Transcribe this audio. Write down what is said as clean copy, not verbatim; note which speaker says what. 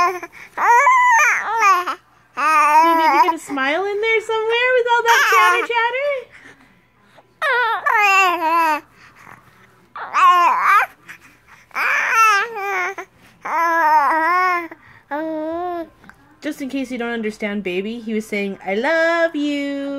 Speaker 1: Maybe get a smile in there somewhere with all that chatter? Just in case you don't understand, baby, he was saying, I love you.